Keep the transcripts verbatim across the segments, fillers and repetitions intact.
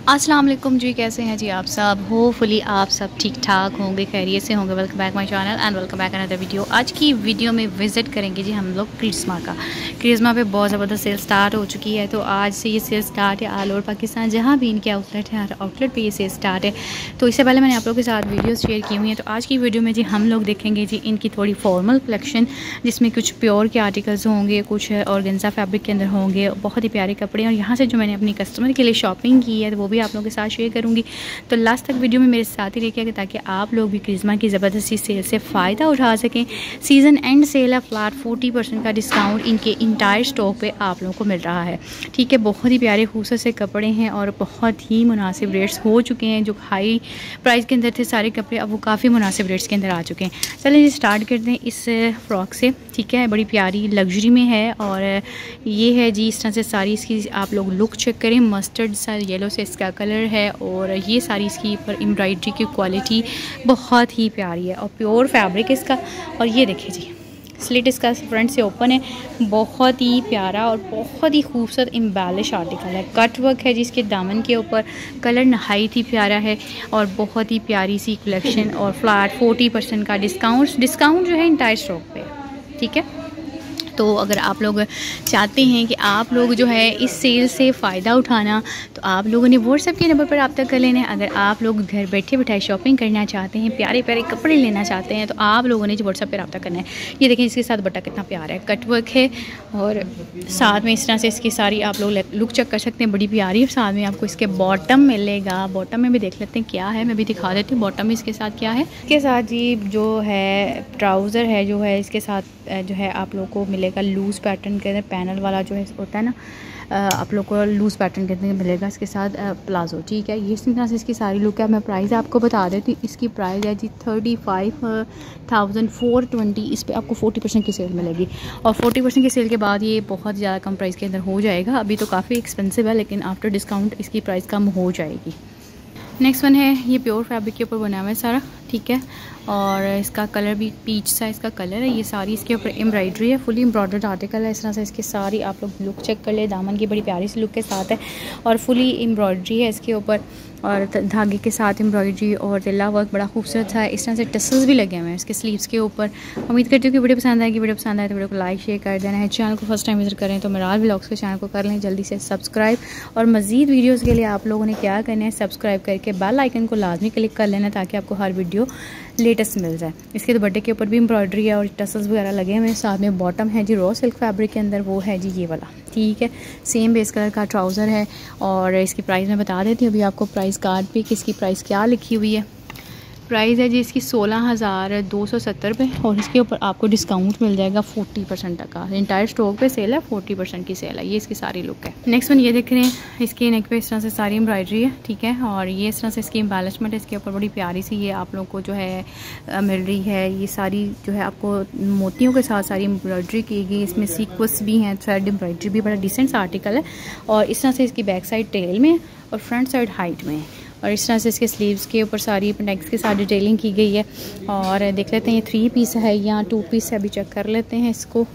अस्सलाम वालेकुम जी, कैसे हैं जी आप सब। होपफुली आप सब ठीक ठाक होंगे, खैरियत से होंगे। Welcome back my channel and welcome back another video. आज की वीडियो में विज़िट करेंगे जी हम लोग क्रिस्मा का। क्रिस्मा पे बहुत ज़बरदस्त सेल स्टार्ट हो चुकी है, तो आज से ये सेल स्टार्ट है ऑल ओवर पाकिस्तान, जहाँ भी इनके आउटलेट है हर आउटलेट पर ये सेल स्टार्ट है। तो इससे पहले मैंने आप लोगों के साथ वीडियो शेयर की हुई हैं, तो आज की वीडियो में जी हम लोग देखेंगे जी इनकी थोड़ी फॉर्मल कलेक्शन, जिसमें कुछ प्योर के आर्टिकल्स होंगे, कुछ ऑर्गेन्जा फैब्रिक के अंदर होंगे, बहुत ही प्यारे कपड़े। और यहाँ से जो मैंने अपनी कस्टमर के लिए शॉपिंग की है, तो वो भी आप लोगों के साथ शेयर करूँगी। तो लास्ट तक वीडियो में मेरे साथ ही रहिएगा ताकि आप लोग भी क्रिस्मा की ज़बरदस्ती सेल से फ़ायदा उठा सकें। सीज़न एंड सेल है, फ्लैट फोर्टी परसेंट का डिस्काउंट इनके इंटायर स्टॉक पे आप लोगों को मिल रहा है। ठीक है, बहुत ही प्यारे खूबसूरत से कपड़े हैं और बहुत ही मुनासिब रेट्स हो चुके हैं। जो हाई प्राइस के अंदर थे सारे कपड़े, अब वो काफ़ी मुनासिब रेट्स के अंदर आ चुके हैं। चलिए स्टार्ट करते हैं इस फ्रॉक से। ठीक है, बड़ी प्यारी लग्जरी में है और ये है जी इस तरह से सारी इसकी आप लोग लुक चेक करें। मस्टर्ड सा येलो से इसका कलर है और ये सारी इसकी पर एम्ब्रॉयडरी की क्वालिटी बहुत ही प्यारी है और प्योर फैब्रिक इसका। और ये देखिए जी स्लिट इसका फ्रंट से ओपन है, बहुत ही प्यारा और बहुत ही खूबसूरत एम्बेलिश आर्टिकल है। कट वर्क है जिसके दामन के ऊपर, कलर नहायत ही प्यारा है और बहुत ही प्यारी सी कलेक्शन और फ्लैट फोर्टी परसेंट का डिस्काउंट डिस्काउंट जो है इंटायर स्टॉक पे। ठीक है, तो अगर आप लोग चाहते हैं कि आप लोग जो है इस सेल से फ़ायदा उठाना, तो आप लोगों ने व्हाट्सएप के नंबर पर रब्ता कर लेना है। अगर आप लोग घर बैठे बैठाए शॉपिंग करना चाहते हैं, प्यारे प्यारे कपड़े लेना चाहते हैं, तो आप लोगों ने जो व्हाट्सएप पर रब्ता करना है। ये देखें इसके साथ बट्टा कितना प्यारा है, कट वर्क है और साथ में इस तरह से इसकी सारी आप लोग लुक चेक कर सकते हैं, बड़ी प्यारी। और साथ में आपको इसके बॉटम मिलेगा, बॉटम में भी देख लेते हैं क्या है, मैं भी दिखा देती हूँ बॉटम में इसके साथ क्या है। इसके साथ जी जो है ट्राउज़र है जो है इसके साथ जो है आप लोग को मिलेगा लूज़ पैटर्न के अंदर, पैनल वाला जो है होता है ना, आप लोग को लूज़ पैटर्न के अंदर मिलेगा। इसके साथ प्लाजो। ठीक है, ये इस तरह से इसकी सारी लुक है। मैं प्राइस आपको बता देती हूँ। इसकी प्राइस है जी thirty five thousand four twenty. इस पर आपको फोर्टी परसेंट की सेल मिलेगी और फोर्टी परसेंट की सेल के बाद ये बहुत ज़्यादा कम प्राइस के अंदर हो जाएगा। अभी तो काफ़ी एक्सपेंसिव है, लेकिन आफ्टर डिस्काउंट इसकी प्राइस कम हो जाएगी। नेक्स्ट वन है, ये प्योर फैब्रिक के ऊपर बना हुआ है सारा। ठीक है, और इसका कलर भी पीच सा इसका कलर है। ये सारी इसके ऊपर एम्ब्रॉयडरी है, फुली एम्ब्रॉयडर्ड आर्टिकल है। इस तरह से इसकी सारी आप लोग लुक चेक कर ले। दामन की बड़ी प्यारी सी लुक के साथ है और फुली एम्ब्रॉयडरी है इसके ऊपर और धागे के साथ एम्ब्रॉयडरी और तिल्ला वर्क बड़ा खूबसूरत है। इस तरह से टसल्स भी लगे हुए हैं इसके स्लीव्स के ऊपर। उम्मीद करती हूँ कि वीडियो पसंद आएगी। वीडियो पसंद आए तो वीडियो को लाइक शेयर कर देना है। चैनल को फर्स्ट टाइम विजिट करें तो मिराज व्लॉग्स के चैनल को कर लें जल्दी से सब्सक्राइब। और मज़ीद वीडियोज़ के लिए आप लोगों ने क्या करना है, सब्सक्राइब करके बेल आइकन को लाजमी क्लिक कर लेना ताकि आपको हर वीडियो लेटेस्ट मिल जाए। इसके दुपट्टे के ऊपर भी एम्ब्रॉयडरी है और टसल्स वगैरह लगे हुए हैं। साथ में बॉटम है जी रॉ सिल्क फैब्रिक के अंदर, वो है जी ये वाला। ठीक है, सेम बेस कलर का ट्राउज़र है और इसकी प्राइस मैं बता देती हूँ अभी आपको प्राइस कार्ड पे कि इसकी प्राइस क्या लिखी हुई है। प्राइस है जी इसकी सोलह हज़ार दो सौ सत्तर रुपये और इसके ऊपर आपको डिस्काउंट मिल जाएगा फोर्टी परसेंट तक का। इंटायर स्टॉक पे सेल है, फोर्टी परसेंट की सेल है। ये इसकी सारी लुक है। नेक्स्ट वन ये देख रहे हैं, इसके नेक पे इस तरह से सारी एम्ब्रॉयडरी है। ठीक है, और ये इस तरह से इसकी एम्बेलिशमेंट है इसके ऊपर बड़ी प्यारी सी ये आप लोग को जो है मिल रही है। ये सारी जो है आपको मोतियों के साथ सारी एम्ब्रॉयडरी की गई, इसमें सीक्वेंस भी हैं, थ्रेड एम्ब्रॉयडरी भी, बड़ा डिसेंट सा आर्टिकल है। और इस तरह से इसकी बैक साइड टेल में और फ्रंट साइड हाइट में और इस तरह से इसके स्लीव्स के ऊपर सारी नेक्स के साथ डिटेलिंग की गई है। और देख लेते हैं ये थ्री पीस है या टू पीस है, अभी चेक कर लेते हैं इसको।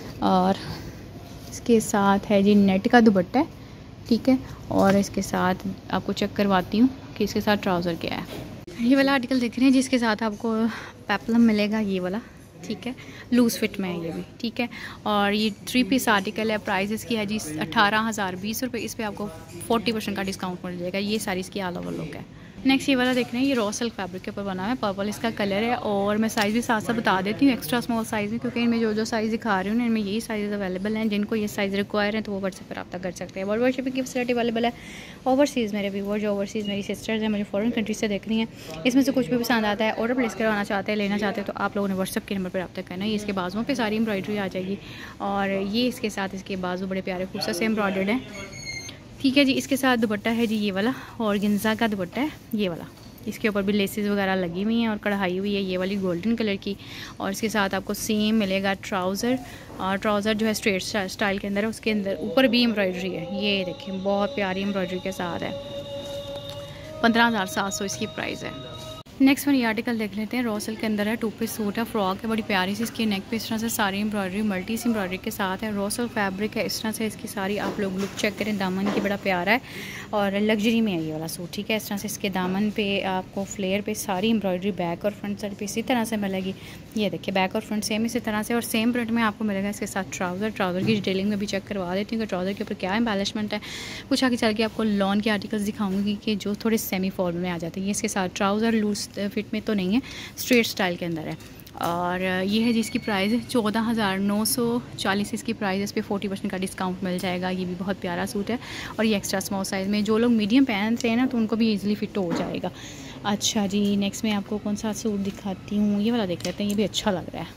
और इसके साथ है जी नेट का दुपट्टा है। ठीक है, और इसके साथ आपको चेक करवाती हूँ कि इसके साथ ट्राउज़र क्या है। ये वाला आर्टिकल देख रहे हैं जिसके साथ आपको पेप्लम मिलेगा, ये वाला। ठीक है, लूज़ फिट में है ये भी। ठीक है, और ये थ्री पीस आर्टिकल है। प्राइस इसकी है जी अठारह हज़ार बीस रुपये। इस पर आपको फोर्टी परसेंट का डिस्काउंट मिल जाएगा। ये सारी इसकी ऑल ओवर लुक है। नेक्स्ट ये वाला देख रहे हैं, ये रॉ सिल्क फैब्रिक के ऊपर बना हुआ है, पर्पल इसका कलर है। और मैं साइज़ भी साथ साथ बता देती हूँ, एक्स्ट्रा स्मॉल साइज़ में, क्योंकि इनमें जो जो साइज़ दिखा रही हूँ इनमें यही साइज़ अवेलेबल हैं। जिनको ये साइज़ रिक्वायर है तो वो व्हाट्सएप पर रब्ता कर सकते हैं। वर्ल्ड शिपिंग की फैसिलिटी अवेलेबल है। ओवरसीज़ मेरे व्यूअर जो ओवरसीज़ मेरी सिस्टर्स हैं, मुझे फॉरेन कंट्री से देख रही हैं, इसमें से कुछ भी पसंद आता है, ऑर्डर प्लेस करवाना चाहते हैं, लेना चाहते हैं, तो आप लोगों ने व्हाट्सएप के नंबर पर रब्ता करना है। ये इसके बाजुओं पर सारी एम्ब्रॉयडरी आ जाएगी और ये इसके साथ इसके बाजू बड़े प्यारे खूबसूरत से एम्ब्रॉयडर्ड हैं। ठीक है जी, इसके साथ दुपट्टा है जी ये वाला और गेंजा का दुपट्टा है ये वाला। इसके ऊपर भी लेसेस वगैरह लगी हुई हैं और कढ़ाई हुई है ये वाली गोल्डन कलर की। और इसके साथ आपको सेम मिलेगा ट्राउज़र और ट्राउज़र जो है स्ट्रेट स्टाइल के अंदर है, उसके अंदर ऊपर भी एम्ब्रॉयडरी है। ये देखिए बहुत प्यारी एम्ब्रॉयडरी के साथ है। पंद्रह हज़ार सात सौ इसकी प्राइस है। नेक्स्ट वन ये आर्टिकल देख लेते हैं। रॉ सिल्क के अंदर है, टू पीस सूट है, फ्रॉक है, बड़ी प्यारी सी इसकी नेक पे इस तरह से सारी एम्ब्रॉयडरी मल्टी सी एम्ब्रॉयडरी के साथ है। रॉ सिल्क फैब्रिक है, इस तरह से इसकी सारी आप लोग लुक चेक करें। दामन की बड़ा प्यारा है और लग्जरी में है ये वाला सूट, ठीक है। इस तरह से इसके दामन पे आपको फ्लेयर पे सारी एम्ब्रॉयडरी बैक और फ्रंट साइड पे इसी तरह से मिलेगी। ये देखिए बैक और फ्रंट सेम इसी तरह से और सेम प्रिंट में आपको मिलेगा इसके साथ ट्राउज़र। ट्राउज़र की डिटेलिंग में भी चेक करवा देती हूँ कि ट्राउज़र के ऊपर क्या एम्बेलिशमेंट है। कुछ आगे चल के आपको लॉन के आर्टिकल्स दिखाऊंगी कि जो थोड़े सेमी फॉर्मल में आ जाते हैं। ये इसके साथ ट्राउज़र लूज फिट में तो नहीं है, स्ट्रेट स्टाइल के अंदर है। और ये है जिसकी प्राइस है चौदह हज़ार नौ सौ चालीस इसकी प्राइस है। इस पर फोर्टी परसेंट का डिस्काउंट मिल जाएगा। ये भी बहुत प्यारा सूट है और ये एक्स्ट्रा स्मॉल साइज़ में, जो लोग मीडियम पहनते हैं ना तो उनको भी इजीली फिट हो जाएगा। अच्छा जी, नेक्स्ट मैं आपको कौन सा सूट दिखाती हूँ, ये वाला देख लेते हैं। ये भी अच्छा लग रहा है,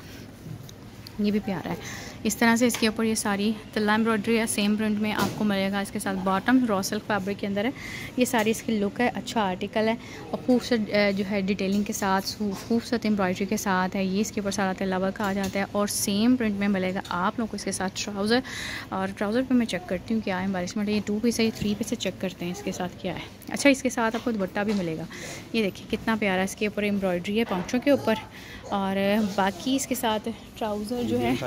ये भी प्यारा है। इस तरह से इसके ऊपर ये सारी तल्ला एम्ब्रॉयडरी है, सेम प्रिंट में आपको मिलेगा। इसके साथ बॉटम रॉ सिल्क फैब्रिक के अंदर है। ये सारी इसकी लुक है, अच्छा आर्टिकल है और खूबसूरत जो है डिटेलिंग के साथ खूबसूरत एम्ब्रॉयडरी के साथ है। ये इसके ऊपर सारा तल्ला वर्क आ जाता है और सेम प्रिंट में मिलेगा आप लोग को इसके साथ ट्राउज़र। और ट्राउज़र पे मैं चेक करती हूँ क्या एम्बेलिशमेंट है। ये टू पीस है, ये थ्री पीस से चेक करते हैं इसके साथ क्या है। अच्छा, इसके साथ आपको दुपट्टा भी मिलेगा। ये देखिए कितना प्यारा इसके ऊपर एम्ब्रॉयडरी है पाँचों के ऊपर। और बाकी इसके साथ ट्राउज़र जो है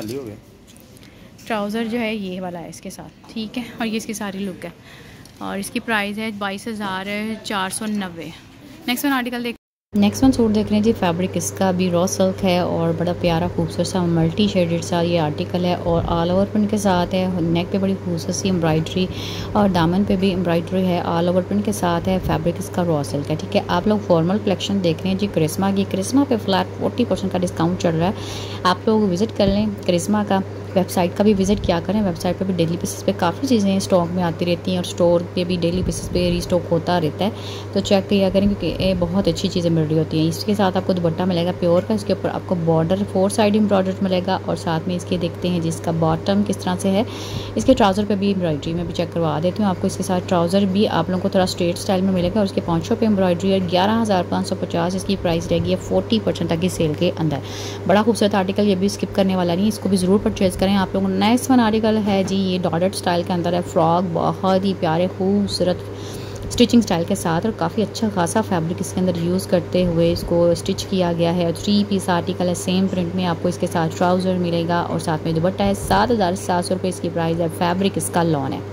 ट्राउज़र जो है ये वाला है इसके साथ, ठीक है। और ये इसकी सारी लुक है और इसकी प्राइस है बाईस हज़ार चार सौ नब्बे। नेक्स्ट वन आर्टिकल देख नेक्स्ट वन सूट देख रहे हैं जी। फैब्रिक इसका भी रॉ सिल्क है और बड़ा प्यारा खूबसूरत सा मल्टी शेडेड सा ये आर्टिकल है और ऑल ओवर प्रिंट के साथ है। नेक पे बड़ी खूबसूरत सी एम्ब्रॉयडरी और दामन पे भी एम्ब्रॉयडरी है, ऑल ओवर प्रिंट के साथ है। फैब्रिक इसका रॉ सिल्क है, ठीक है। आप लोग फॉर्मल कलेक्शन देख रहे हैं जी करिश्मा की। करिश्मा पे फ्लैट फोर्टी परसेंट का डिस्काउंट चल रहा है, आप लोग विज़िट कर लें करिश्मा का। वेबसाइट का भी विज़िट किया करें, वेबसाइट पे भी डेली बेसिस पे काफ़ी चीज़ें स्टॉक में आती रहती हैं और स्टोर पे भी डेली बेसिस पे रीस्टॉक होता रहता है, तो चेक किया करें क्योंकि बहुत अच्छी चीज़ें मिल रही होती हैं। इसके साथ आपको दुपट्टा मिलेगा प्योर का, इसके ऊपर आपको बॉर्डर फोर साइड एम्ब्रॉयडर मिलेगा और साथ में इसके देखते हैं जिसका बॉटम किस तरह से है। इसके ट्राउज़र पर भी एम्ब्रॉयडरी में भी चेक करवा देती हूँ आपको। इसके साथ ट्राउज़र भी आप लोगों को थोड़ा स्ट्रेट स्टाइल में मिलेगा और उसके पाँचों पे एम्ब्रॉयडरी है। ग्यारह हज़ार पाँच सौ पचास इसकी प्राइस रहेगी फोर्टी परसेंट तक की सेल के अंदर। बड़ा खूबसूरत आर्टिकल, ये भी स्किप करने वाला नहीं, इसको भी ज़रूर परचेज़ करें आप लोग। नेक्स्ट वन आर्टिकल है जी, ये डॉटेड स्टाइल के अंदर है। फ्रॉक बहुत ही प्यारे खूबसूरत स्टिचिंग स्टाइल के साथ और काफ़ी अच्छा खासा फैब्रिक इसके अंदर यूज़ करते हुए इसको स्टिच किया गया है। थ्री पीस आर्टिकल है, सेम प्रिंट में आपको इसके साथ ट्राउज़र मिलेगा और साथ में दुपट्टा है। सात हज़ार सात सौ रुपये इसकी प्राइस है। फैब्रिक इसका लॉन है,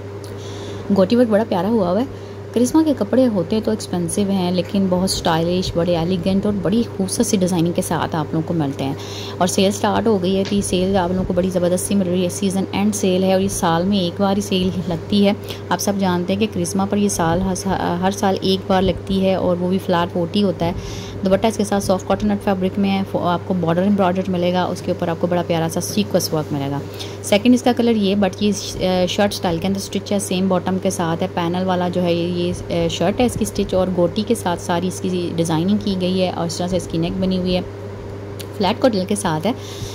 गोटी वर्क बड़ा प्यारा हुआ हुआ है। करिश्मा के कपड़े होते तो एक्सपेंसिव हैं लेकिन बहुत स्टाइलिश, बड़े एलिगेंट और बड़ी खूबसूरत सी डिज़ाइनिंग के साथ आप लोगों को मिलते हैं। और सेल स्टार्ट हो गई है, तो ये सेल आप लोगों को बड़ी ज़बरदस्ती मिल रही है। सीज़न एंड सेल है और ये साल में एक बार ही सेल लगती है। आप सब जानते हैं कि करिश्मा पर ये साल हर साल एक बार लगती है और वो भी फ्लैट फोर्टी होता है। दुपट्टा इसके साथ सॉफ्ट कॉटन नट फैब्रिक में है, आपको बॉर्डर एम्ब्रॉयडर मिलेगा, उसके ऊपर आपको बड़ा प्यारा सा सीक्वेंस वर्क मिलेगा। सेकंड इसका कलर ये, बट ये शर्ट स्टाइल के अंदर स्टिच है, सेम बॉटम के साथ है। पैनल वाला जो है ये शर्ट है इसकी स्टिच और गोटी के साथ सारी इसकी डिज़ाइनिंग की गई है और इस तरह से इसकी नेक बनी हुई है, फ्लैट कॉटन के साथ है।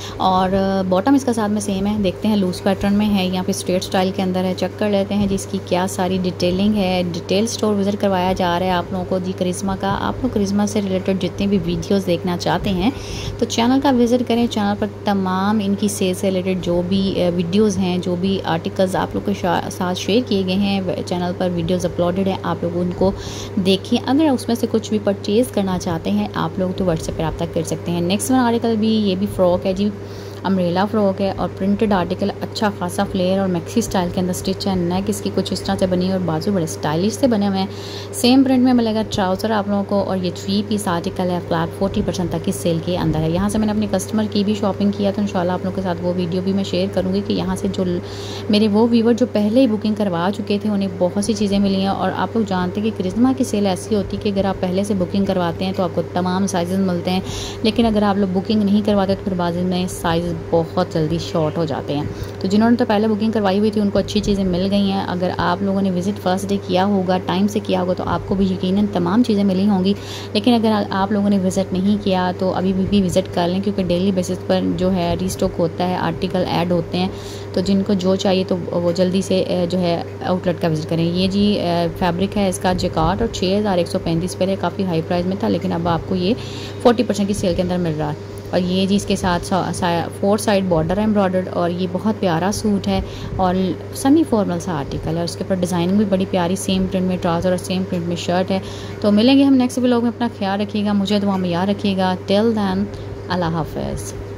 और बॉटम इसका साथ में सेम है। देखते हैं लूज पैटर्न में है, यहाँ पे स्ट्रेट स्टाइल के अंदर है। चेक कर लेते हैं जिसकी क्या सारी डिटेलिंग है। डिटेल स्टोर विजिट करवाया जा रहा है आप लोगों को जी करिश्मा का। आप लोग करिश्मा से रिलेटेड जितने भी वीडियोस देखना चाहते हैं तो चैनल का विजिट करें। चैनल पर तमाम इनकी सेल से रिलेटेड जो भी वीडियोज़ हैं, जो भी आर्टिकल्स आप लोग के साथ शेयर किए गए हैं, चैनल पर वीडियोज़ अपलोडेड हैं, आप लोग उनको देखिए। अगर उसमें से कुछ भी परचेज़ करना चाहते हैं आप लोग तो व्हाट्सएप पर रब्ता कर सकते हैं। नेक्स्ट वन आर्टिकल भी, ये भी फ्रॉक है जी, अम्ब्रेला फ्रॉक है और प्रिंटेड आर्टिकल, अच्छा खासा फ्लेयर और मैक्सी स्टाइल के अंदर स्टिच है। नेक इसकी कुछ इस तरह से बनी है और बाजू बड़े स्टाइलिश से बने हुए हैं। सेम प्रिंट में मिलेगा ट्राउज़र आप लोगों को और ये थ्री पीस आर्टिकल है, फ्लैट फोर्टी परसेंट तक की सेल के अंदर है। यहाँ से मैंने अपने कस्टमर की भी शॉपिंग किया तो इंशाल्लाह आप लोगों के साथ वो वीडियो भी मैं शेयर करूँगी कि यहाँ से जो मेरे वो व्यूवर जो पहले ही बुकिंग करवा चुके थे उन्हें बहुत सी चीज़ें मिली हैं। और आप लोग जानते हैं कि करिश्मा की सेल ऐसी होती है कि अगर आप पहले से बुकिंग करवाते हैं तो आपको तमाम साइज़ मिलते हैं, लेकिन अगर आप लोग बुकिंग नहीं करवाते तो फिर बाज़ में साइज़ बहुत जल्दी शॉर्ट हो जाते हैं। तो जिन्होंने तो पहले बुकिंग करवाई हुई थी उनको अच्छी चीज़ें मिल गई हैं। अगर आप लोगों ने विज़िट फर्स्ट डे किया होगा, टाइम से किया होगा तो आपको भी यकीनन तमाम चीज़ें मिली होंगी। लेकिन अगर आप लोगों ने विज़िट नहीं किया तो अभी भी, भी विज़िट कर लें क्योंकि डेली बेसिस पर जो है रीस्टॉक होता है, आर्टिकल ऐड होते हैं। तो जिनको जो चाहिए तो वो जल्दी से जो है आउटलेट का विज़िट करें। ये जी फैब्रिक है इसका जैकार्ड और छः हज़ार एक सौ पैंतीस पहले काफ़ी हाई प्राइस में था, लेकिन अब आपको ये फोर्टी परसेंट की सेल के अंदर मिल रहा है। और ये जी इसके साथ फोर साइड बॉर्डर है एम्ब्रॉयडर्ड, और ये बहुत प्यारा सूट है और सेमी फॉर्मल सा आर्टिकल है। उसके ऊपर डिज़ाइनिंग भी बड़ी प्यारी, सेम प्रिंट में ट्राउज़र और सेम प्रिंट में शर्ट है। तो मिलेंगे हम नेक्स्ट व्लॉग में। अपना ख्याल रखिएगा, मुझे दुआ में याद रखिएगा। टिल देन, अल्लाह हाफ़िज़।